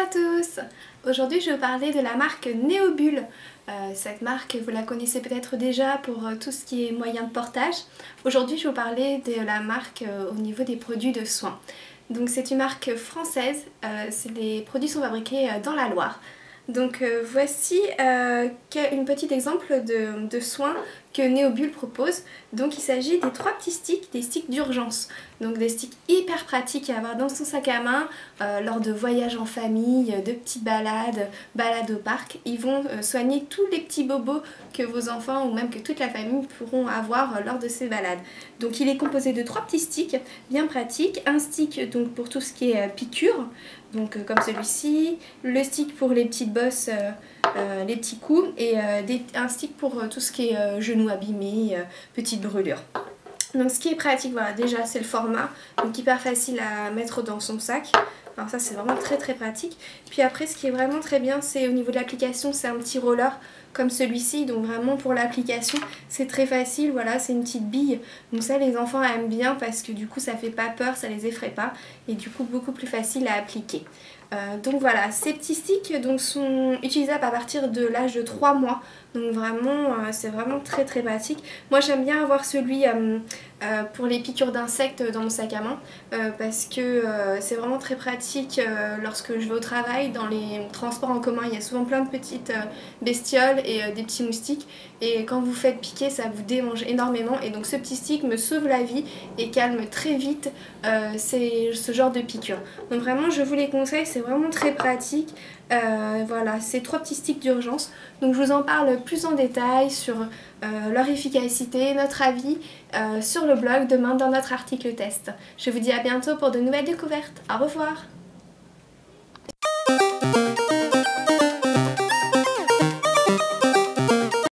à tous! Aujourd'hui je vais vous parler de la marque Neobulle. Cette marque vous la connaissez peut-être déjà pour tout ce qui est moyen de portage. Aujourd'hui je vais vous parler de la marque au niveau des produits de soins. Donc c'est une marque française, les produits sont fabriqués dans la Loire. Donc voici un petit exemple de soins que Neobulle propose. Donc il s'agit des 3 petits sticks, des sticks d'urgence. Donc des sticks hyper pratiques à avoir dans son sac à main lors de voyages en famille, de petites balades au parc. Ils vont soigner tous les petits bobos que vos enfants ou même que toute la famille pourront avoir lors de ces balades. Donc il est composé de 3 petits sticks bien pratiques. Un stick donc pour tout ce qui est piqûre, donc comme celui-ci, le stick pour les petites bosses, les petits coups et un stick pour tout ce qui est genoux abîmés, petites brûlures. Donc ce qui est pratique, voilà, déjà c'est le format, donc hyper facile à mettre dans son sac. Alors ça c'est vraiment très pratique. Puis après ce qui est vraiment très bien, c'est au niveau de l'application, c'est un petit roller comme celui-ci, donc vraiment pour l'application c'est très facile, voilà, c'est une petite bille. Donc ça les enfants aiment bien parce que du coup ça fait pas peur, ça les effraie pas et du coup beaucoup plus facile à appliquer. Donc voilà, ces petits sticks donc, sont utilisables à partir de l'âge de 3 mois. Donc vraiment, c'est vraiment très pratique. Moi j'aime bien avoir celui pour les piqûres d'insectes dans mon sac à main parce que c'est vraiment très pratique lorsque je vais au travail. Dans les transports en commun, il y a souvent plein de petites bestioles et des petits moustiques. Et quand vous faites piquer, ça vous démange énormément. Et donc ce petit stick me sauve la vie et calme très vite ce genre de piqûres. Donc vraiment, je vous les conseille, c'est vraiment très pratique. Voilà, ces 3 petits sticks d'urgence. Donc je vous en parle plus en détail sur leur efficacité, notre avis sur le blog demain dans notre article test. Je vous dis à bientôt pour de nouvelles découvertes. Au revoir!